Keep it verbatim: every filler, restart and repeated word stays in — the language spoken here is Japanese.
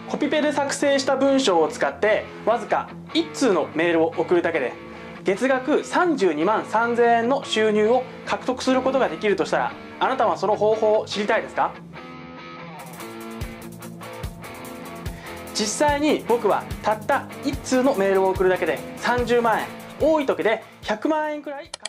コピペで作成した文章を使ってわずかいち通のメールを送るだけで月額さんじゅうにまんさんぜんえんの収入を獲得することができるとしたら、あなたはその方法を知りたいですか？実際に僕はたったいち通のメールを送るだけでさんじゅうまんえん、多い時でひゃくまんえんくらい